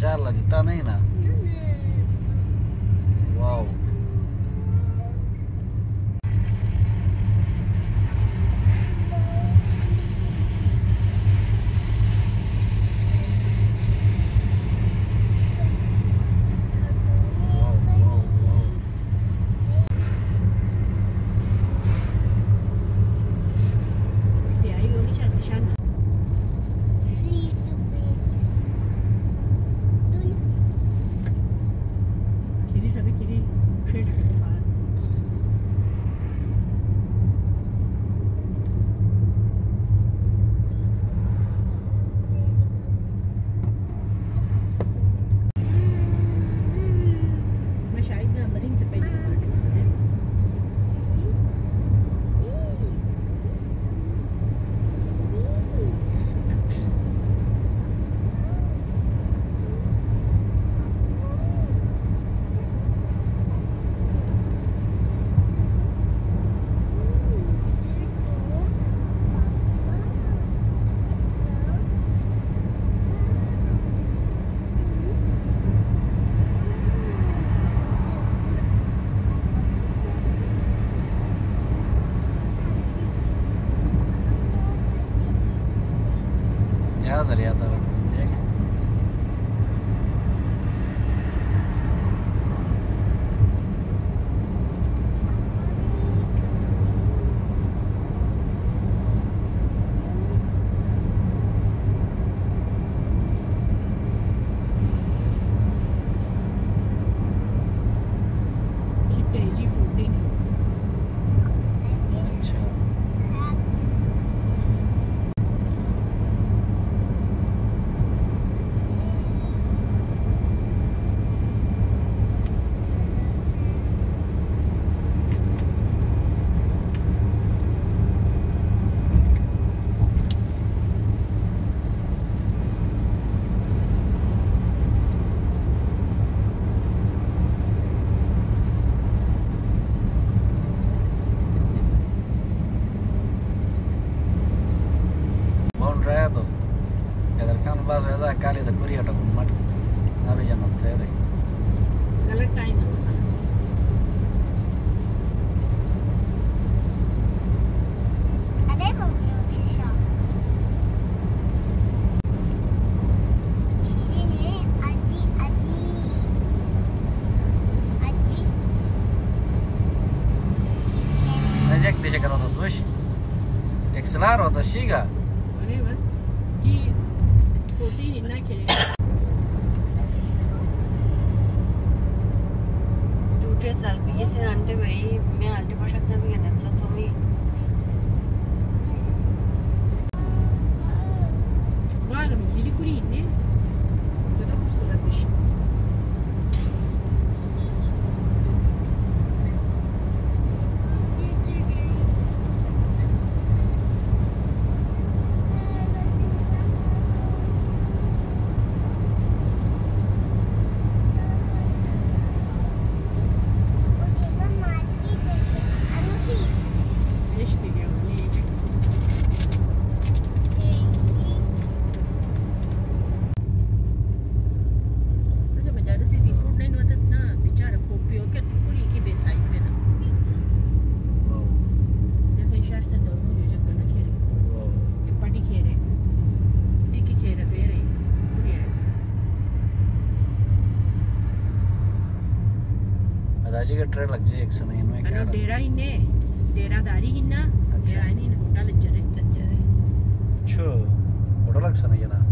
Masyaallah di tanah ini. Wow. जरिया था देख बस ऐसा काली तो पूरी हटो मत ना भी जाना थे रे गलत टाइम है अरे मम्मी शीशा चीज़ें ने आजी आजी आजी नजक दिशा करो तो सोच एक्सलार होता शीगा अरे बस जी इन्ना खेले दूसरे साल भी से आंटे भाई मैं आंटे पोशाक ना भी करना सो तुम्ही वागा मिली कुरी इन्ने तो खूबसूरत है दाजी का ट्रेन लग जाए एक सौ नहीं में क्या डेरा ही ने डेरा दारी ही ना अच्छा नहीं होटल जरे छो होटल लग सना ये ना